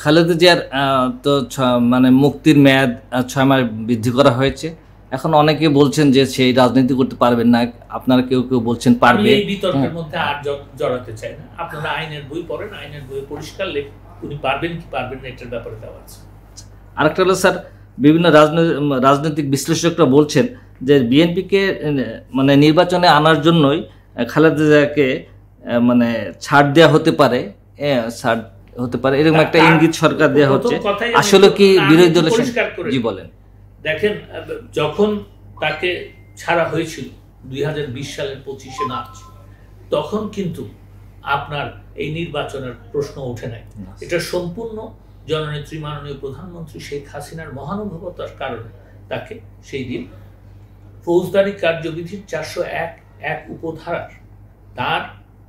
খালেদা জিয়ার তো মানে মুক্তির মেয়াদ 6 মাস বৃদ্ধি করা হয়েছে। এখন অনেকে বলছেন যে সেই রাজনীতি করতে পারবেন না, আপনারা কেউ কেউ বলছেন পারবে। এই বিতর্কের মধ্যে আর জড়াতে চাই না। আপনারা আইনের বই পড়েন, আইনের বই পরিষ্কার লেখা উনি পারবেন কি পারবেন না এটার ব্যাপারে দেওয়া আছে। আরেকটা হলো স্যার, বিভিন্ন রাজনৈতিক বিশ্লেষকরা বলছেন যে বিএনপিকে মানে নির্বাচনে আনার জন্যই খালেদা জিয়াকে মানে ছাড় দেওয়া হতে পারে, ছাড় হতে পারে এরকম একটা ইঙ্গিত সরকার দেওয়া হচ্ছে। আসলে কি বিরোধী দলের? জি বলেন। দেখেন, যখন তাকে ছাড়া হয়েছিল 2020 সালের 25শে মার্চ, তখন কিন্তু আপনার এই নির্বাচনের প্রশ্ন ওঠে নাই। এটা সম্পূর্ণ জননেত্রী মাননীয় প্রধানমন্ত্রী শেখ হাসিনার মহানুভবতার কারণে তাকে সেই দিন ফৌজদারি কার্যবিধির 401 উপধারার তার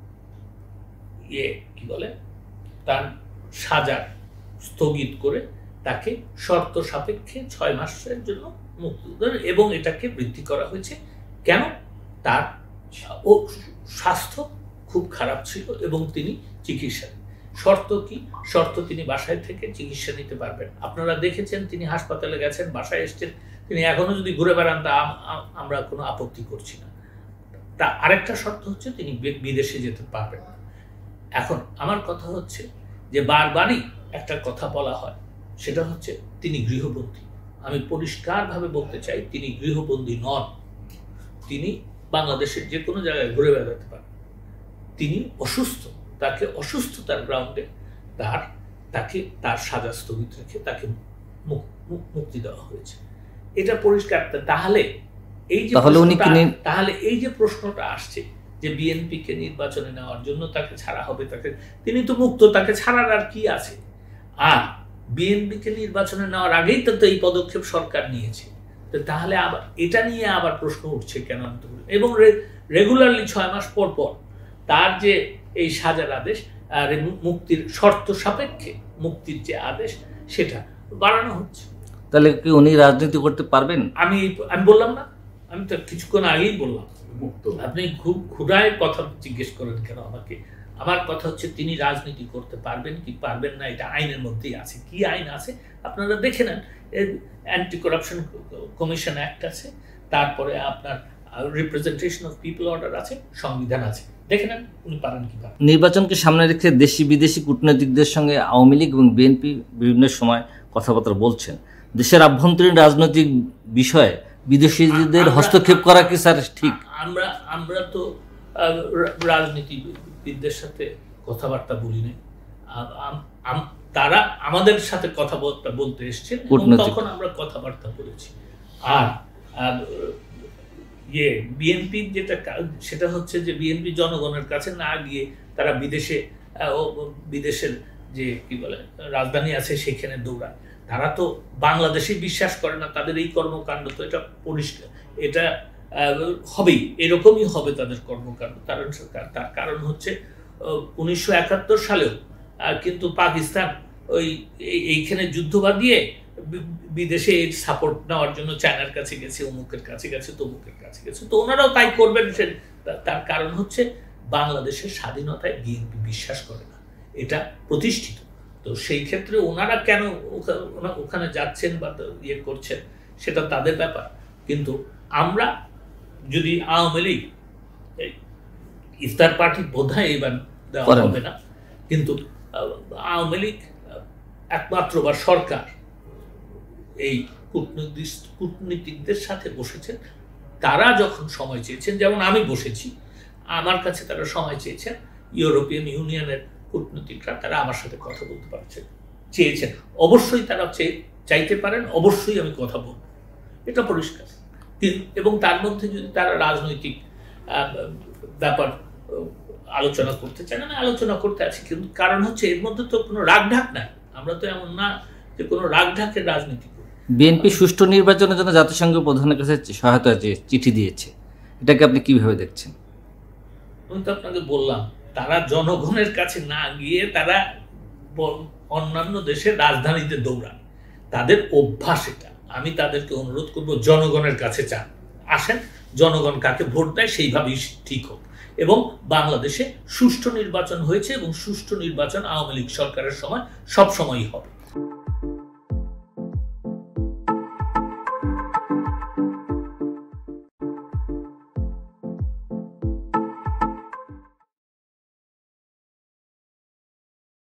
কি বলে তার সাজা স্থগিত করে তাকে শর্ত সাপেক্ষে 6 মাসের জন্য মুক্তি দেন, এবং এটাকে বৃদ্ধি করা হয়েছে। কেন? তার স্বাস্থ্য খুব খারাপ ছিল এবং তিনি চিকিৎসা। শর্ত কি? শর্ত তিনি বাসায় থেকে চিকিৎসা নিতে পারবেন। আপনারা দেখেছেন তিনি হাসপাতালে গেছেন, বাসায় এসছেন, তিনি এখনো যদি ঘুরে বেড়ান তা আমরা কোনো আপত্তি করছি না। তা আরেকটা শর্ত হচ্ছে তিনি বিদেশে যেতে পারবেন না। এখন আমার কথা হচ্ছে যে বারবারই একটা কথা বলা হয়, সেটা হচ্ছে তিনি গৃহবন্দী। আমি পরিষ্কারভাবে বলতে চাই তিনি গৃহবন্দী নন। তিনি বাংলাদেশের যে কোনো জায়গায় ঘুরে বেড়াতে পারেন। তিনি অসুস্থ, তাকে অসুস্থতার গ্রাউন্ডে তাকে তার সাজা স্থগিত রেখে তাকে মুক্তি দেওয়া হয়েছে। এটা পরিষ্কার। তাহলে এই যে প্রশ্নটা আসছে যে বিএনপিকে নির্বাচনে নেওয়ার জন্য তাকে ছাড়া হবে, তিনি তো মুক্ত, তাকে ছাড়ার আর কি আছে? আর বিএনপিকে নির্বাচনে নেওয়ার আগেই তো এই পদক্ষেপ সরকার নিয়েছে। তাহলে আবার এটা নিয়ে আবার প্রশ্ন উঠছে কেন? এবং রেগুলারলি 6 মাস পর পর তার যে এই সাজার আদেশ আর মুক্তির শর্ত সাপেক্ষে মুক্তির যে আদেশ সেটা বাড়ানো হচ্ছে। তাহলে কি উনি রাজনীতি করতে পারবেন? আমি বললাম না, আমি তো কিছুক্ষণ আগেই বললাম। আপনি খুব ক্ষুধায় কথা জিজ্ঞেস করেন কেন আমাকে? আমার কথা হচ্ছে তিনি রাজনীতি করতে পারবেন কি পারবেন না এটা আইনের মধ্যেই আছে। কি আইন আছে আপনারা দেখে নেন। অ্যান্টি করাপশন কমিশন অ্যাক্ট আছে, তারপরে আপনার রিপ্রেজেন্টেশন অফ পিপল অর্ডার আছে, সংবিধান আছে, দেখে নেন উনি পারেন কি পারেন। নির্বাচনকে সামনে রেখে দেশি বিদেশি কূটনীতিকদের সঙ্গে আওয়ামী লীগ এবং বিএনপি বিভিন্ন সময় কথাবার্তা বলছেন। দেশের আভ্যন্তরীণ রাজনৈতিক বিষয়ে বিদেশিদের হস্তক্ষেপ করা কি স্যার ঠিক? আমরা তো রাজনীতিবিদদের সাথে কথাবার্তা বলি না। তারা আমাদের সাথে কথাবার্তা বলতে এসছেন, তখন আমরা কথাবার্তা বলেছি। আর বিএনপির যেটা সেটা হচ্ছে যে বিএনপি জনগণের কাছে না গিয়ে তারা বিদেশের যে কি বলে রাজধানী আছে সেখানে দৌড়ায়। তারা তো বাংলাদেশে বিশ্বাস করে না। তাদের এই কর্মকাণ্ড তো এটা পরিষ্কার, এটা হবেই, এরকমই হবে তাদের কর্মকাণ্ড। তার কারণ হচ্ছে 1971 সালেও কিন্তু পাকিস্তান এইখানে যুদ্ধ বাঁধিয়ে বিদেশে সাপোর্ট নেওয়ার জন্য চায়নার কাছে গেছে, অমুকের কাছে গেছে, তমুকের কাছে গেছে। তো ওনারাও তাই করবেন। তার কারণ হচ্ছে বাংলাদেশের স্বাধীনতায় বিএনপি বিশ্বাস করে না, এটা প্রতিষ্ঠিত। তো সেই ক্ষেত্রে ওনারা কেন ওখানে যাচ্ছেন বা ইয়ে করছেন সেটা তাদের ব্যাপার। কিন্তু আমরা যদি আওয়ামী লীগ ইফতার পার্টি বোধহয় এবার দেওয়া হবে না, কিন্তু আওয়ামী লীগ একমাত্র বা সরকার এই কূটনীতিকদের সাথে বসেছেন। তারা যখন সময় চেয়েছেন, যেমন আমি বসেছি, আমার কাছে তারা সময় চেয়েছেন, ইউরোপিয়ান ইউনিয়নের কূটনীতিকরা তারা আমার সাথে কথা বলতে পারছেন, চেয়েছেন। অবশ্যই তারা চাইতে পারেন, অবশ্যই আমি কথা বলব, এটা পরিষ্কার। এবং তার মধ্যে যদি তারা রাজনৈতিক ব্যাপার আলোচনা করতে চান, আমি আলোচনা করতে আছি। কিন্তু কারণ হচ্ছে এর মধ্যে তো কোনো রাগঢাক নাই। আমরা তো এমন না যে কোনো রাগঢাকের রাজনীতি করি। বিএনপি সুষ্ঠু নির্বাচনের জন্য জাতিসংঘ প্রধানের কাছে সহায়তা চিঠি দিয়েছে, এটাকে আপনি কিভাবে দেখছেন? আমি তো আপনাকে বললাম, তারা জনগণের কাছে না গিয়ে তারা অন্যান্য দেশের রাজধানীতে দৌড়ান, তাদের অভ্যাস এটা। আমি তাদেরকে অনুরোধ করব জনগণের কাছে আসেন, জনগণ কাকে ভোট দেয় সেইভাবেই ঠিক হোক। এবং বাংলাদেশে সুষ্ঠু নির্বাচন হয়েছে এবং সুষ্ঠু নির্বাচন আওয়ামী লীগ সরকারের সময় সবসময়ই হবে।